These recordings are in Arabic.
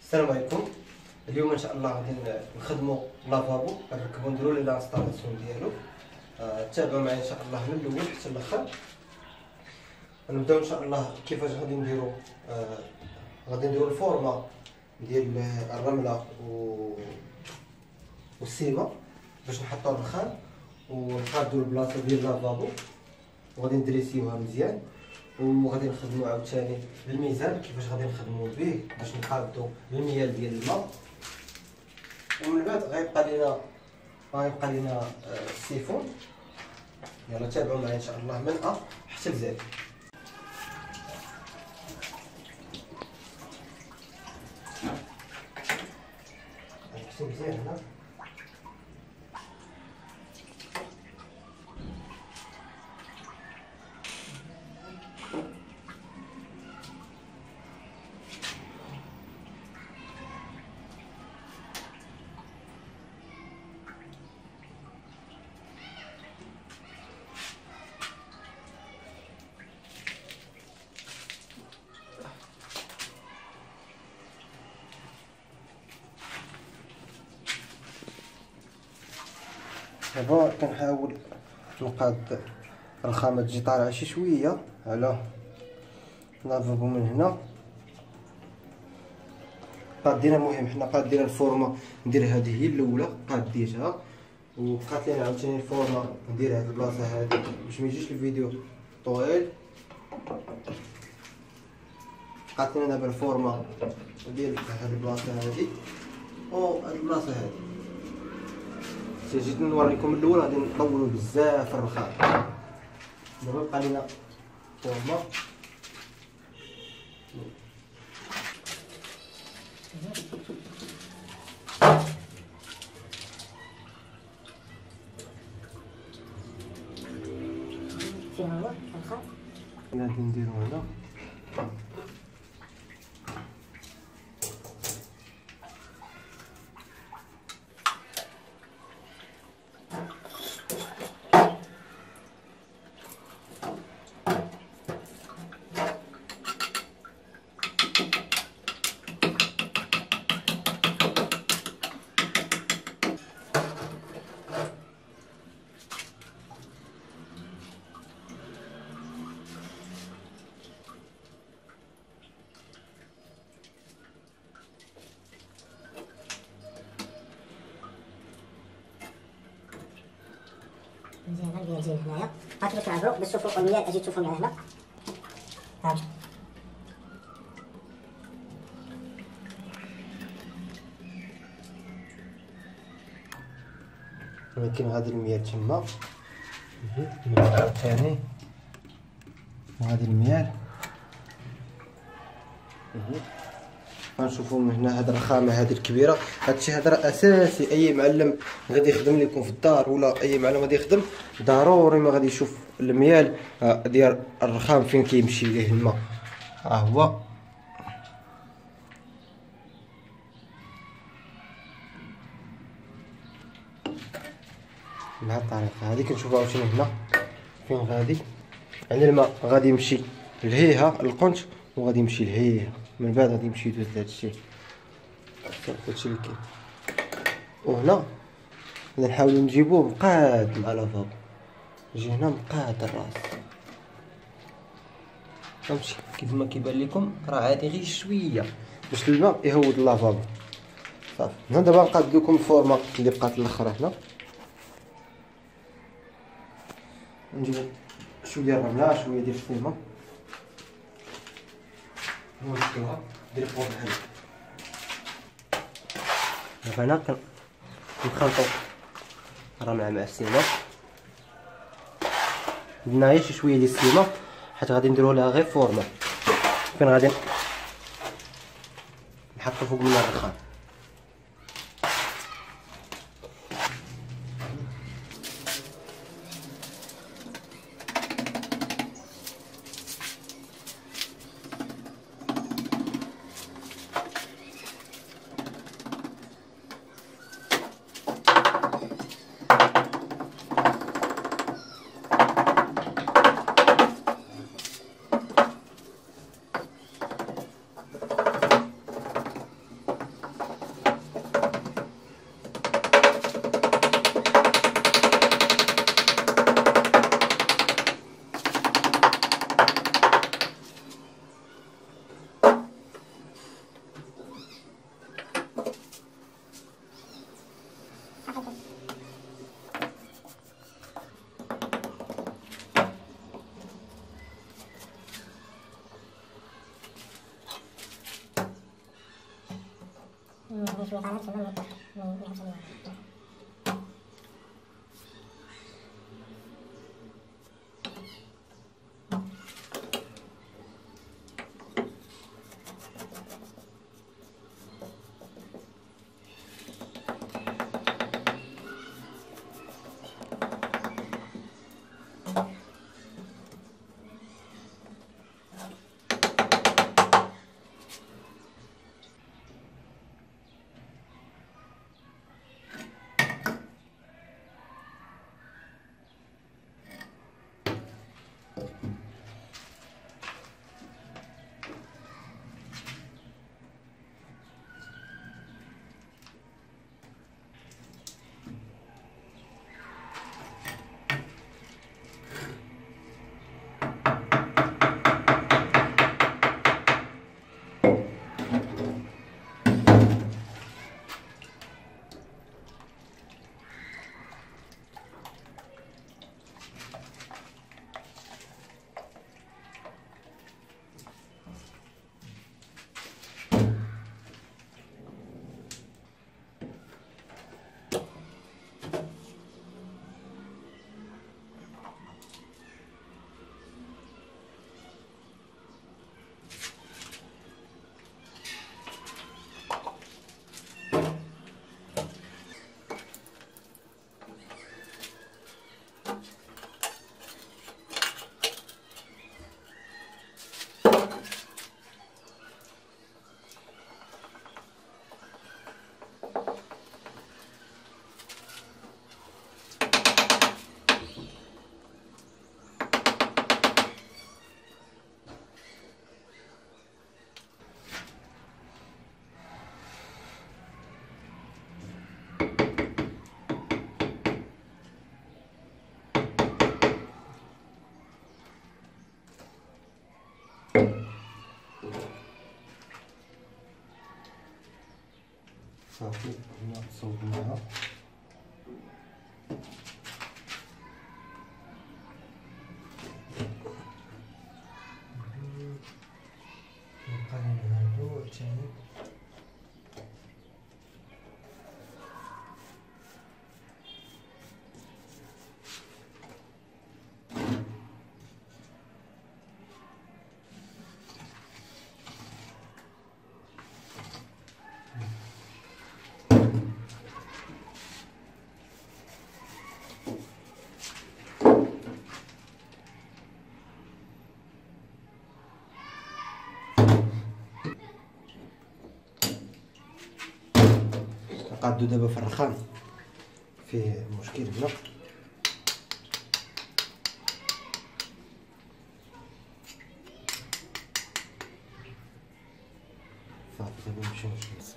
السلام عليكم. اليوم ان شاء الله غادي نخدموا لافابو، نركبوا نديروا ليه لانستالاسيون ديالو. تابعوا معايا ان شاء الله من الاول حتى الاخر. نبداو ان شاء الله كيفاش غادي نديروا الفورمه ديال الرمله والسيمه باش نحطوا الرخام ونقادوا البلاصه ديال لافابو وغادي ندريسيوها مزيان، وغادي نخدموا عاوتاني الميزان كيفاش غادي نخدموا به باش نقادوا الميال ديال الماء. ومن بعد غيبقى لنا السيفون. يلا تابعوا معايا ان شاء الله من ا حتى لزد. غنحسب مزيان هنا. دابا كنحاول نقاد الرخامه تجي طالعه شي شويه على لافابو من هنا. قادينا، المهم حنا قادين الفورمه ندير هذه هي الاولى قاديتها، وبقات لينا عاوتاني الفورمه ندير هاد البلاصه هادي باش ما يجيش الفيديو طويل. بقات لينا دابا الفورمه ديال هاد البلاصه هادي وهاد البلاصه هادي. جيت نوريكم الاول غادي نطولوا بزاف الرخام. دابا بقى لينا فورمه فيها هو الخط غادي نديرو هنا. مزيان غندير جاي هنايا. هاكا تلعبوا باش تشوفوا الميال. اجي تشوفوا من هنا. هاك ولكن غادي الميال تما من ثاني وغادي الميال غنشوفوا من هنا. هاد الرخامه هادي الكبيره، هادشي هذا راه اساسي. اي معلم غادي يخدم لكم في الدار ولا اي معلم غادي يخدم ضروري ما غادي يشوف الميال ديال الرخام فين كيمشي ليه الماء. ها هو بهاد الطريقه هادي كنشوفوا عاوتاني هنا فين غادي. يعني الماء غادي يمشي لهيها القنت وغادي يمشي لهيها، من بعد غادي يمشي يدوز لهادشي. هادشي اللي كاين. وهنا غادي نحاولو نجيبوه مقاد مع لافابو. يجي هنا مقاد الراس. فهمتي كيف ما كيبان لكم راه عادي غير شويه باش الماء يهود لافابو. صافي. هنا دابا نقاد لكم الفورمه اللي بقات الاخرى. هنا نجيب شويه الرمله شويه ديال السيمه ونشكلها ندير فوق بحال هكا. دابا هنا كنخلطو الرمله مع السيمه. درنا غير شي شويه ديال السيمه حيت غادي نديرو لها غير فورمه فين غادي نحطو فوق منها الرخام. شويه طالع تما ما يعرفش. صافي هنا صوبناها. نبقى نعملو عاوتاني قادو دابا في الرخام فيه مشكل هنا. صافي دابا نمشيو نجلس.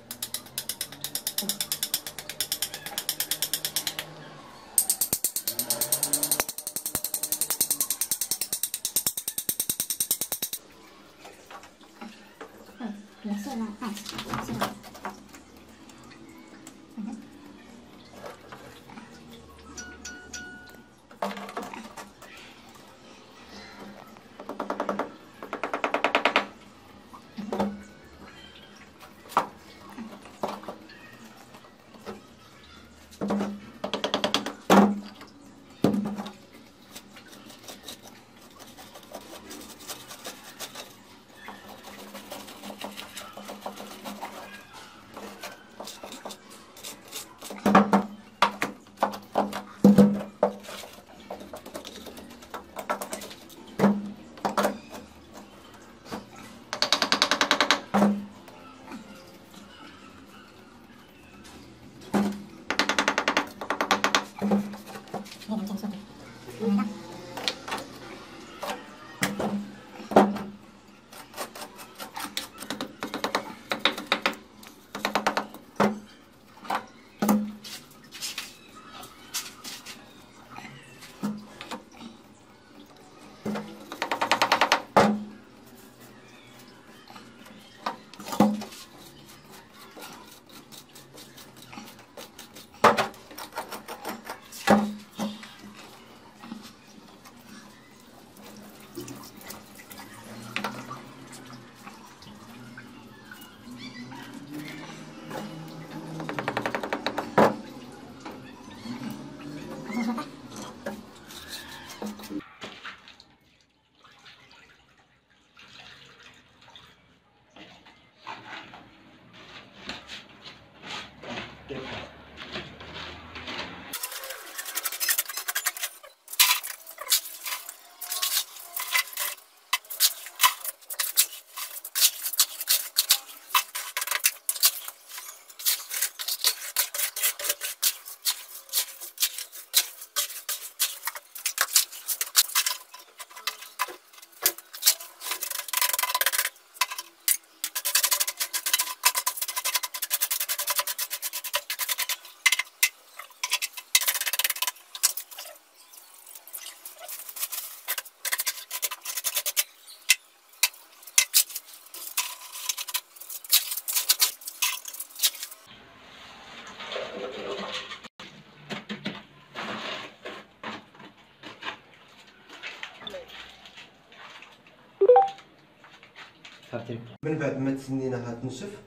من بعد ما تسنيناها تنشف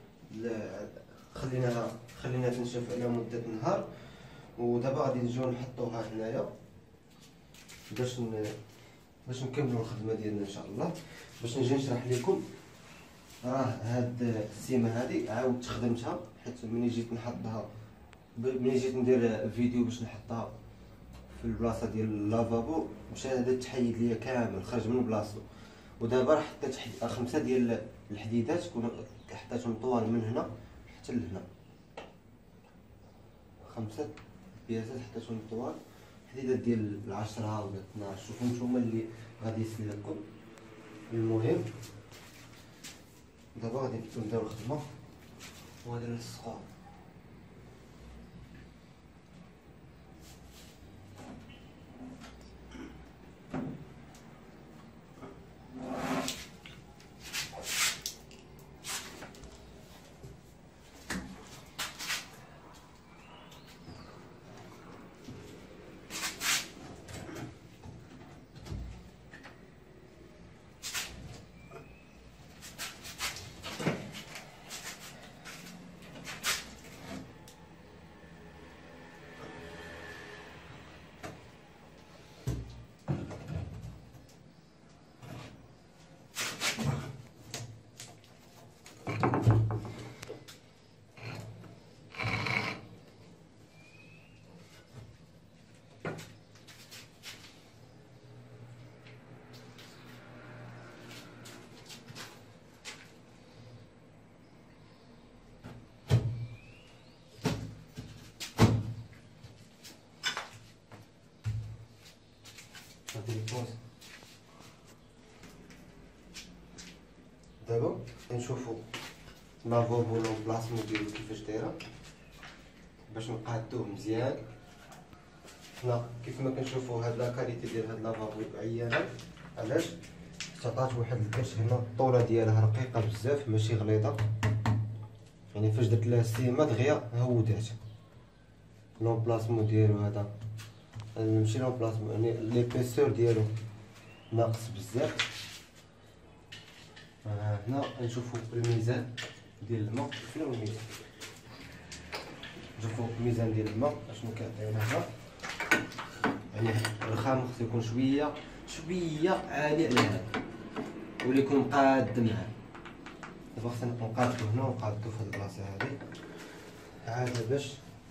خليناها تنشف على مده نهار. ودابا غادي نجيو نحطوها هنايا باش نكملوا الخدمه ديالنا ان شاء الله. باش نجي نشرح لكم، راه هاد السيمه هادي عاودت خدمتها، حيت ملي جيت ندير فيديو باش نحطها في البلاصه ديال اللافابو، مشى هذا تحيد ليا كامل، خرج من بلاصتو. ودابا راه حطيت 5 ديال الحديدات، حطيتهم طوال من هنا حتى لهنا، 5 بياسات حطيتهم طوال، حديدات ديال 10 ولا 12، شوفوا نتوما اللي غادي يسلكم. المهم دابا غادي نبداو الخدمه وغادي نلصقوها. دابا نشوفوا لافابو لومبلاسمون ديالو كيفاش دايره باش نقادوه مزيان. حنا كيف ما كنشوفوا هاد لا كاليتي ديال هاد لافابو عيانه، علاش عطات واحد الكرش هنا، الطوله ديالها رقيقه بزاف ماشي غليظه، يعني فاش درت لها السيمه دغيا هودات. لومبلاسمون ديالو هذا ماشي لومبلاسمون، يعني ليبيسور ديالو ناقص بزاف. هنا نشوفوا الميزان ديال الماء، فين هو الميزان؟ نشوفوا الميزان ديال الماء اشنو كيعطينا هنا. يعني الرخام خصو يكون شويه عالي على هذا ويكون مقاد معاه. دابا خصنا نقادو هنا ونقادو في هاد البلاصه هادي عاد باش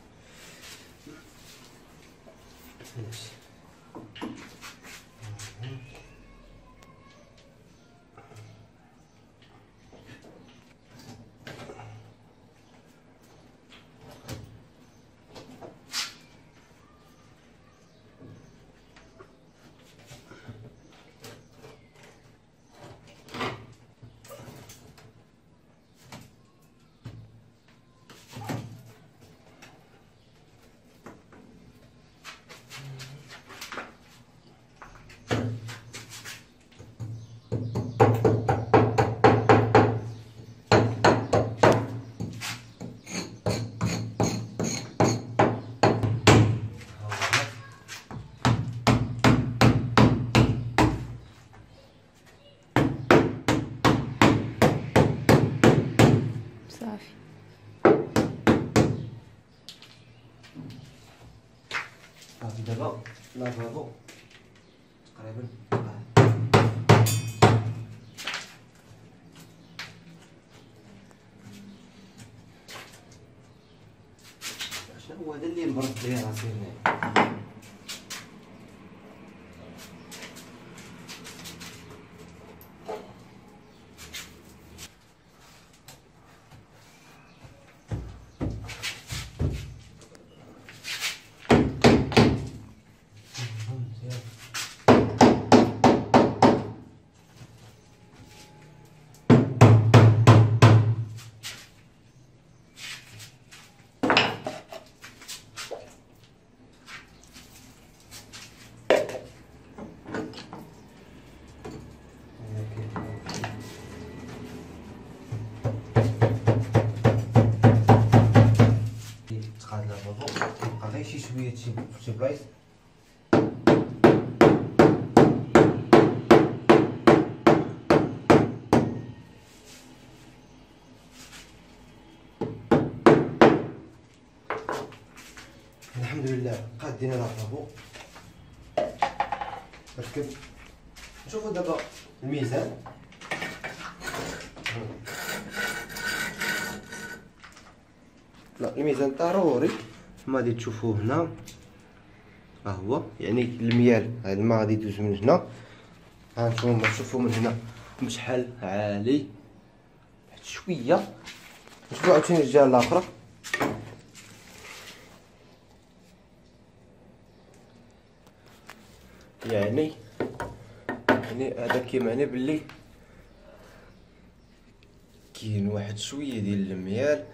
صافي. دابا لافابو تقريبا شنو هو هذا اللي مبرد ليه راسي هنا. تقاد لافابو كيبقى غير شي شويه في شي بلايص. الحمد لله قادين لافابو ركب. نشوفوا دابا الميزان. لا الميزان ضروري ما غادي تشوفوه هنا، ها هو يعني الميال، هاد الماء غادي يدوز من هنا. ها نتوما تشوفوا من هنا بشحال عالي واحد شويه. نشوفوا عاوتاني الجهه الاخرى. يعني هذا كيمعني باللي كاين واحد شويه ديال الميال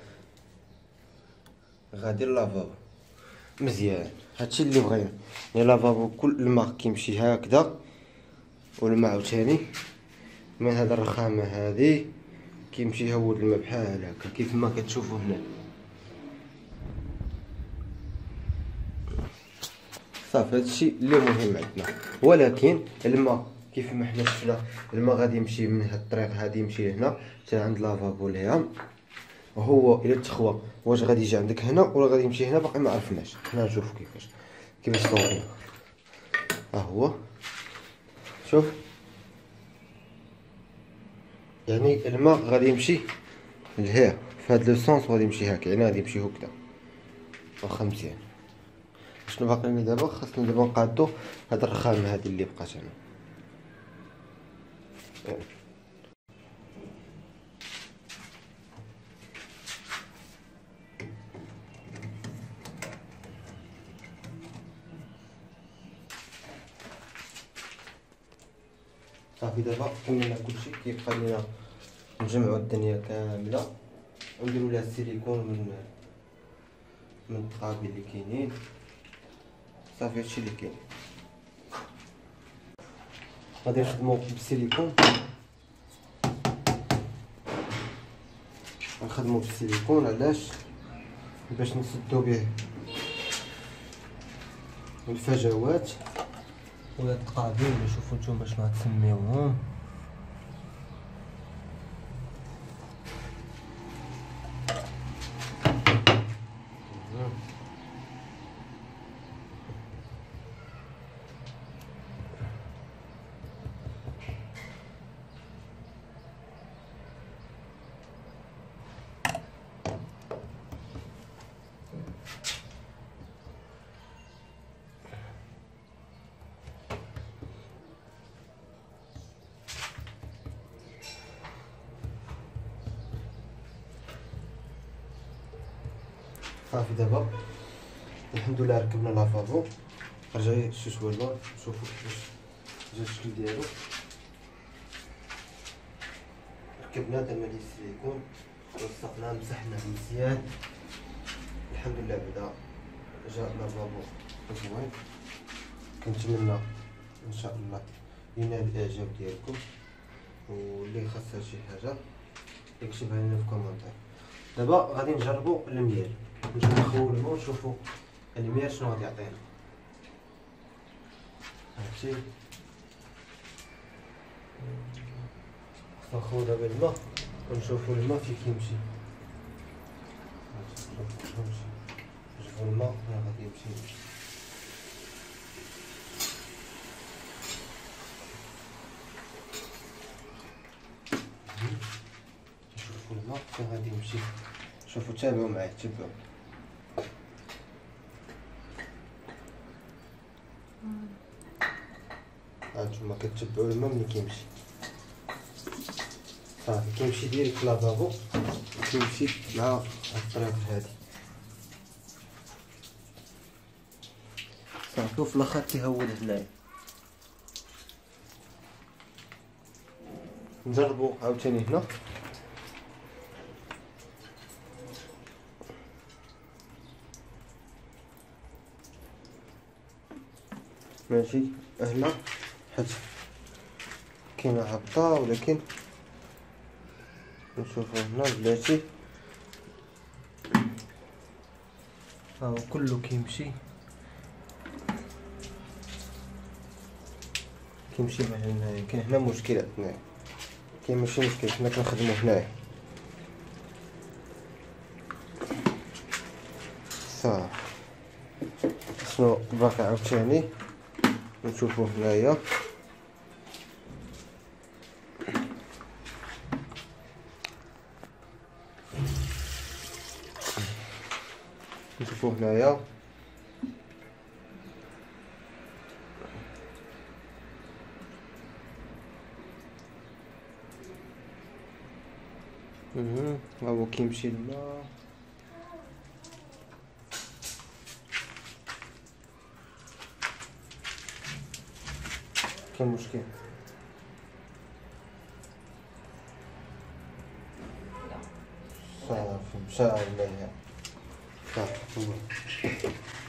غادي لافابو مزيان. هادشي اللي بغينا، يعني لافابو كل الماء كيمشي هكذا، والماء عاوتاني من هاد الرخامه هادي كيمشي هو الماء بحال هكا كيف ما كتشوفوا هنا. صافي هادشي اللي مهم عندنا. ولكن الماء كيف ما حنا شفنا الماء غادي يمشي من هاد الطريق هادي يمشي لهنا حتى عند لافابو ليها. وهو الى تخوى واش غادي يجي عندك هنا ولا غادي يمشي هنا باقي ما عرفناش. حنا نشوفو كيفاش صورنا. ها هو شوف، يعني الماء غادي يمشي لهيه في هاد لو سونس وغادي يمشي هكا، يعني غادي يمشي هكذا. واخا مزيان. شنو باقي لنا دابا؟ خاصنا دابا نقادو هاد الرخامه هادي اللي بقات هنا. صافي دابا كملنا كلشي. كيبقى لينا نجمعو الدنيا كامله ونديرو ليها السيليكون من الطقابي اللي كاينين. صافي هادشي اللي كاين. غادي نخدمو بالسيليكون، نخدمو بالسيليكون علاش؟ باش نسدو به الفجوات ولا التقابيل اللي شوفوا نتوما شنو غتسميوهم. صافي دابا الحمد لله ركبنا لافابو. رجعي شويه اللون شوفوا كيفاش جا الشكل ديالو. ركبنا درنا ليه السيليكون وصقناه مسحناه مزيان. الحمد لله بدا جا لافابو زوين. كنتمنى ان شاء الله ينال الاعجاب ديالكم، واللي خاصها شي حاجه يكتبها لنا في كومونتير. دابا غادي نجربوا الميال، نجيو نخويو الماء ونشوفوا الميال شنو غادي يعطينا. هادشي خصنا نخويو دابا الماء ونشوفوا الماء فين كيمشي. نشوفوا الماء فين غادي يمشي. نشوفوا الماء فين غادي يمشي. شوفوا تابعوا معايا تابعوا. هانتوما كتبعوا الماء ملي كيمشي. صافي كيمشي ديريكت لافابو، كيمشي مع هاد الطريق هادي. صافي وفي الاخر كيهود هنايا. نجربو عاوتاني هنا. ماشي هنا حيت كاينه هبطه، ولكن نشوفو هنا بلاتي ها هو كله كيمشي مع هنايا. كاين هنا مشكل عندنا، كاين ماشي مشكل حنا كنخدمو هنايا. صافي شنو باقي عاوتاني نشوفو هنايا. نشوفو هنايا ها هو كيمشي الماء. كاين مشكل صافي مشى الماء صافي.